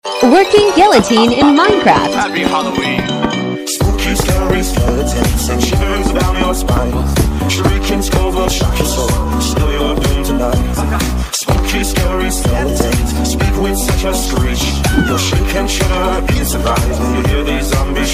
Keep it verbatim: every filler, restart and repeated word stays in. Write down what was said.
Working Guillotine in Minecraft. Happy Halloween. Spooky, scary skeletons and shivers down your spine. Shrieking skulls will shock your soul, still you're doomed tonight. Spooky, scary skeletons speak with such a screech. You'll shake and shudder in surprise when you hear these zombies